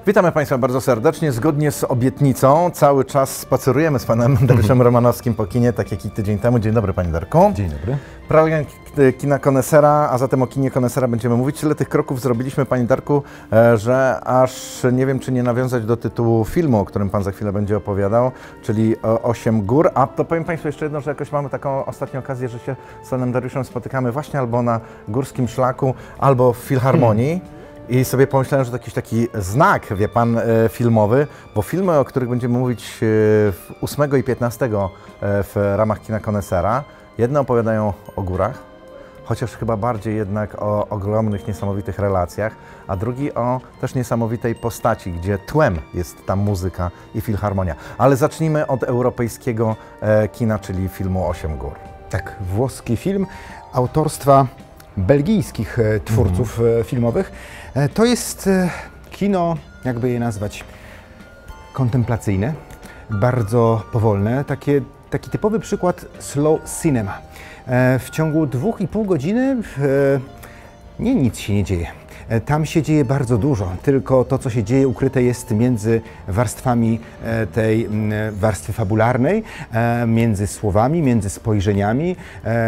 Witamy Państwa bardzo serdecznie. Zgodnie z obietnicą cały czas spacerujemy z Panem Dariuszem Romanowskim po kinie, tak jak i tydzień temu. Dzień dobry Panie Darku. Dzień dobry. Program Kina Konesera, a zatem o kinie Konesera będziemy mówić. Tyle tych kroków zrobiliśmy, Panie Darku, że aż nie wiem, czy nie nawiązać do tytułu filmu, o którym Pan za chwilę będzie opowiadał, czyli 8 gór. A to powiem Państwu jeszcze jedno, że jakoś mamy taką ostatnią okazję, że się z Panem Dariuszem spotykamy właśnie albo na Górskim Szlaku, albo w Filharmonii. I sobie pomyślałem, że to jakiś taki znak, wie Pan, filmowy, bo filmy, o których będziemy mówić 8 i 15 w ramach Kina Konesera, jedne opowiadają o górach, chociaż chyba bardziej jednak o ogromnych, niesamowitych relacjach, a drugi o też niesamowitej postaci, gdzie tłem jest ta muzyka i filharmonia. Ale zacznijmy od europejskiego kina, czyli filmu 8 gór. Tak, włoski film autorstwa belgijskich twórców filmowych. To jest kino, jakby je nazwać, kontemplacyjne, bardzo powolne, taki typowy przykład slow cinema. W ciągu 2,5 godziny nic się nie dzieje. Tam się dzieje bardzo dużo, tylko to, co się dzieje, ukryte jest między warstwami tej warstwy fabularnej, między słowami, między spojrzeniami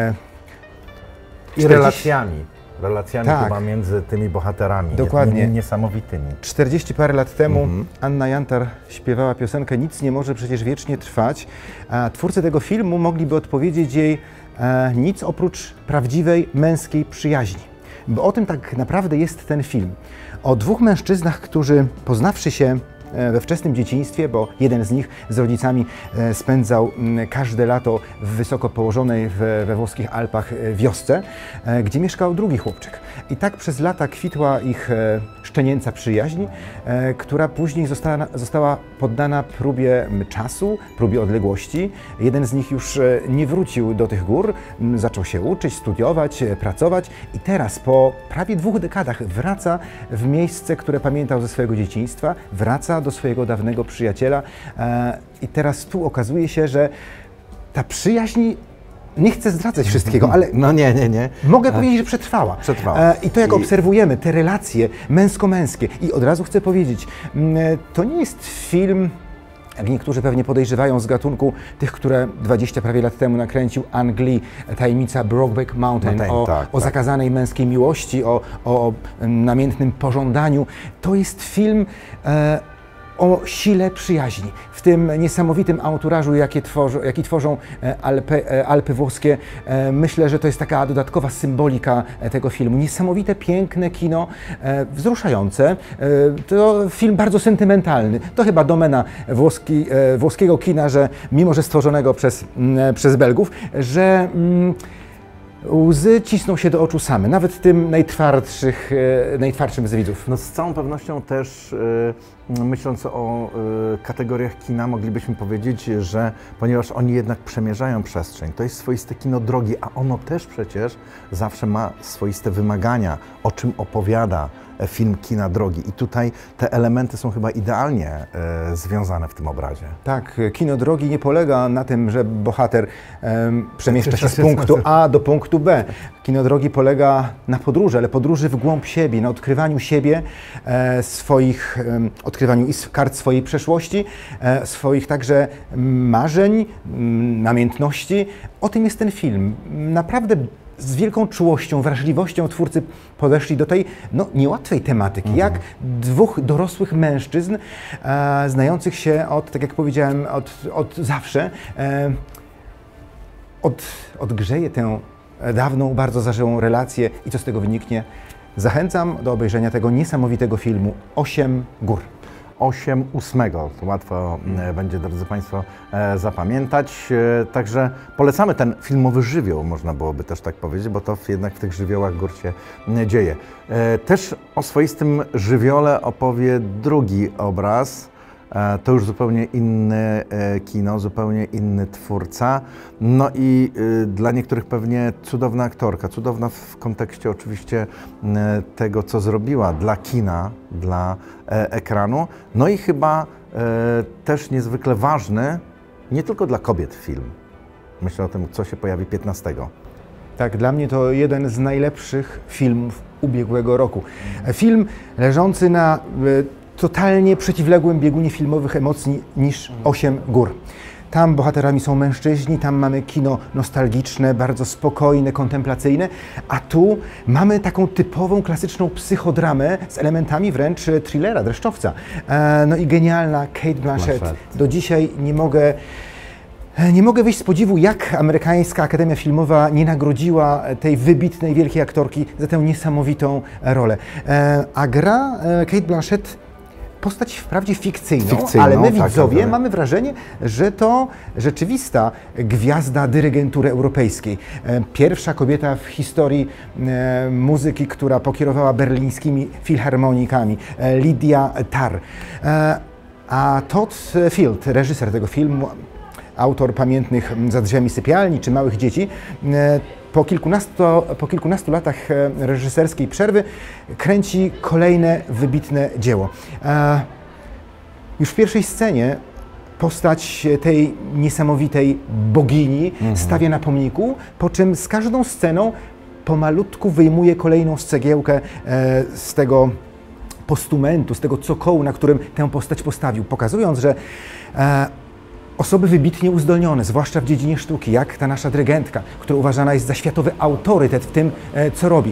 i relacjami tak, chyba między tymi bohaterami. Dokładnie. Niesamowitymi. 40 parę lat temu Anna Jantar śpiewała piosenkę "Nic nie może przecież wiecznie trwać", a twórcy tego filmu mogliby odpowiedzieć jej nic oprócz prawdziwej męskiej przyjaźni. Bo o tym tak naprawdę jest ten film. O dwóch mężczyznach, którzy poznawszy się we wczesnym dzieciństwie, bo jeden z nich z rodzicami spędzał każde lato w wysoko położonej we włoskich Alpach wiosce, gdzie mieszkał drugi chłopczyk. I tak przez lata kwitła ich szczenięca przyjaźń, która później została poddana próbie czasu, próbie odległości. Jeden z nich już nie wrócił do tych gór, zaczął się uczyć, studiować, pracować i teraz po prawie 2 dekadach wraca w miejsce, które pamiętał ze swojego dzieciństwa, wraca do swojego dawnego przyjaciela i teraz tu okazuje się, że ta przyjaźń, nie chcę zdradzać wszystkiego, ale no nie. Mogę powiedzieć, że przetrwała. I to jak obserwujemy te relacje męsko-męskie i od razu chcę powiedzieć, to nie jest film, jak niektórzy pewnie podejrzewają, z gatunku tych, które 20 prawie lat temu nakręcił Ang Lee, Tajemnica Brokeback Mountain, o zakazanej męskiej miłości, o namiętnym pożądaniu. To jest film o sile przyjaźni, w tym niesamowitym anturażu, jaki tworzą Alpy włoskie. Myślę, że to jest taka dodatkowa symbolika tego filmu. Niesamowite, piękne kino, wzruszające. To film bardzo sentymentalny. To chyba domena włoskiego kina, że mimo że stworzonego przez Belgów, że łzy cisną się do oczu same, nawet tym najtwardszym z widzów. No z całą pewnością też myśląc o kategoriach kina, moglibyśmy powiedzieć, że ponieważ oni jednak przemierzają przestrzeń, to jest swoiste kino drogi, a ono też przecież zawsze ma swoiste wymagania, o czym opowiada film kina drogi. I tutaj te elementy są chyba idealnie związane w tym obrazie. Tak, kino drogi nie polega na tym, że bohater przemieszcza się z punktu A do punktu B. Kino drogi polega na podróży, ale podróży w głąb siebie, na odkrywaniu siebie, odkrywaniu i kart swojej przeszłości, swoich także marzeń, namiętności. O tym jest ten film. Naprawdę z wielką czułością, wrażliwością twórcy podeszli do tej niełatwej tematyki, jak dwóch dorosłych mężczyzn, znających się tak jak powiedziałem, od zawsze, odgrzeje tę dawną, bardzo zażyłą relację i co z tego wyniknie. Zachęcam do obejrzenia tego niesamowitego filmu 8 gór. 8 ósmego. To łatwo będzie, drodzy Państwo, zapamiętać. Także polecamy ten filmowy żywioł, można byłoby też tak powiedzieć, bo to jednak w tych żywiołach gór się dzieje. Też o swoistym żywiole opowie drugi obraz. To już zupełnie inne kino, zupełnie inny twórca. No i dla niektórych pewnie cudowna aktorka, cudowna w kontekście oczywiście tego, co zrobiła dla kina, dla ekranu. No i chyba też niezwykle ważny, nie tylko dla kobiet film. Myślę o tym, co się pojawi 15. Tak, dla mnie to jeden z najlepszych filmów ubiegłego roku. Film leżący na totalnie przeciwległym biegunie filmowych emocji niż Osiem gór. Tam bohaterami są mężczyźni, tam mamy kino nostalgiczne, bardzo spokojne, kontemplacyjne, a tu mamy taką typową, klasyczną psychodramę z elementami wręcz thrillera, dreszczowca. No i genialna Cate Blanchett. Do dzisiaj nie mogę wyjść z podziwu, jak amerykańska Akademia Filmowa nie nagrodziła tej wybitnej, wielkiej aktorki za tę niesamowitą rolę. A gra Cate Blanchett postać wprawdzie fikcyjną, ale my widzowie mamy wrażenie, że to rzeczywista gwiazda dyrygentury europejskiej. Pierwsza kobieta w historii muzyki, która pokierowała berlińskimi filharmonikami, Lydia Tarr. A Todd Field, reżyser tego filmu, autor pamiętnych Za drzwiami sypialni czy Małych dzieci, po kilkunastu latach reżyserskiej przerwy kręci kolejne wybitne dzieło. Już w pierwszej scenie postać tej niesamowitej bogini stawia na pomniku, po czym z każdą sceną pomalutku wyjmuje kolejną cegiełkę z tego postumentu, z tego cokołu, na którym tę postać postawił, pokazując, że osoby wybitnie uzdolnione, zwłaszcza w dziedzinie sztuki, jak ta nasza dyrygentka, która uważana jest za światowy autorytet w tym, co robi,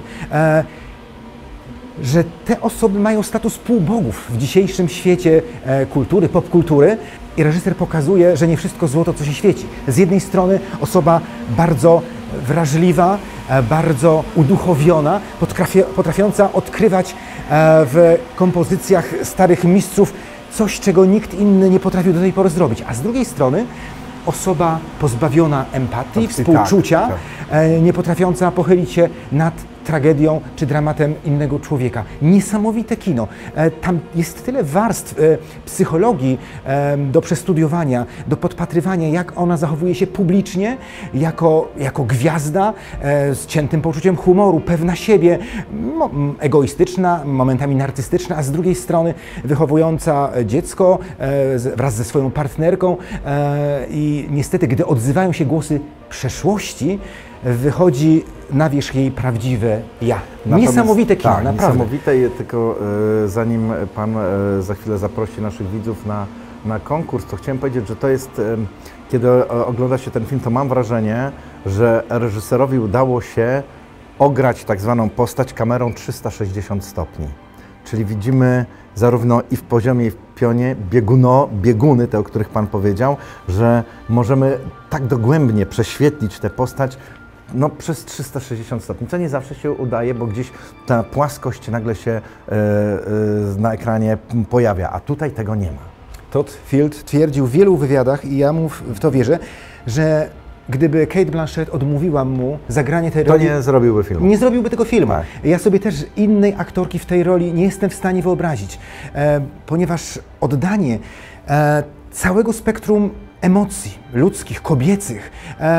że te osoby mają status półbogów w dzisiejszym świecie kultury, popkultury, i reżyser pokazuje, że nie wszystko złoto, co się świeci. Z jednej strony osoba bardzo wrażliwa, bardzo uduchowiona, potrafiąca odkrywać w kompozycjach starych mistrzów coś, czego nikt inny nie potrafił do tej pory zrobić. A z drugiej strony osoba pozbawiona empatii, współczucia, nie potrafiąca pochylić się nad tragedią czy dramatem innego człowieka. Niesamowite kino. Tam jest tyle warstw psychologii do przestudiowania, do podpatrywania, jak ona zachowuje się publicznie, jako gwiazda, z ciętym poczuciem humoru, pewna siebie, egoistyczna, momentami narcystyczna, a z drugiej strony wychowująca dziecko wraz ze swoją partnerką i niestety, gdy odzywają się głosy przeszłości, wychodzi na wierzch jej prawdziwe ja. Niesamowite kino, naprawdę. Niesamowite, tylko zanim Pan za chwilę zaprosi naszych widzów na konkurs, to chciałem powiedzieć, że to jest, kiedy ogląda się ten film, to mam wrażenie, że reżyserowi udało się ograć tak zwaną postać kamerą 360 stopni. Czyli widzimy zarówno i w poziomie, i w pionie bieguny, te, o których Pan powiedział, że możemy tak dogłębnie prześwietlić tę postać przez 360 stopni, co nie zawsze się udaje, bo gdzieś ta płaskość nagle się na ekranie pojawia, a tutaj tego nie ma. Todd Field twierdził w wielu wywiadach, i ja mu w to wierzę, że gdyby Cate Blanchett odmówiła mu zagranie tej roli, to nie zrobiłby filmu. Nie zrobiłby tego filmu. Tak. Ja sobie też innej aktorki w tej roli nie jestem w stanie wyobrazić, ponieważ oddanie całego spektrum emocji ludzkich, kobiecych,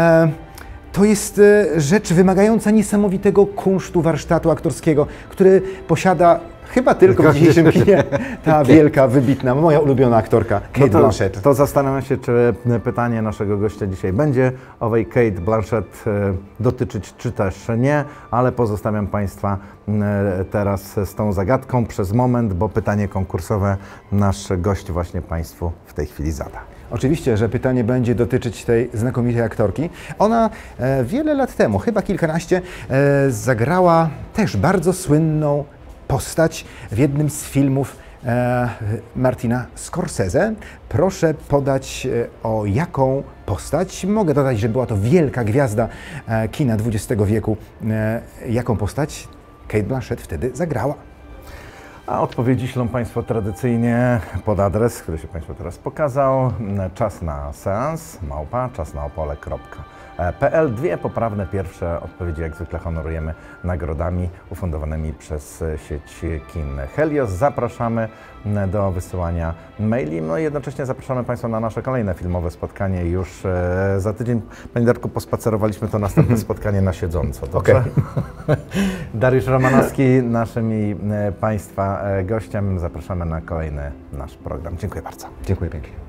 to jest rzecz wymagająca niesamowitego kunsztu warsztatu aktorskiego, który posiada chyba tylko w dzisiejszym kinie ta wielka, wybitna, moja ulubiona aktorka Cate Blanchett. To zastanawiam się, czy pytanie naszego gościa dzisiaj będzie owej Cate Blanchett dotyczyć, czy też nie, ale pozostawiam Państwa teraz z tą zagadką przez moment, bo pytanie konkursowe nasz gość właśnie Państwu w tej chwili zada. Oczywiście, że pytanie będzie dotyczyć tej znakomitej aktorki. Ona wiele lat temu, chyba kilkanaście, zagrała też bardzo słynną postać w jednym z filmów Martina Scorsese. Proszę podać, o jaką postać. Mogę dodać, że była to wielka gwiazda kina XX wieku. Jaką postać Cate Blanchett wtedy zagrała? A odpowiedzi ślą Państwo tradycyjnie pod adres, który się Państwu teraz pokazał. Czas na seans, czasnaopole.pl. Dwie poprawne pierwsze odpowiedzi jak zwykle honorujemy nagrodami ufundowanymi przez sieć kin Helios. Zapraszamy do wysyłania maili, no i jednocześnie zapraszamy Państwa na nasze kolejne filmowe spotkanie już za tydzień. Panie Darku, pospacerowaliśmy to następne spotkanie na siedząco, dobrze? Okay. Dariusz Romanowski, naszym i Państwa gościem. Zapraszamy na kolejny nasz program. Dziękuję bardzo. Dziękuję pięknie.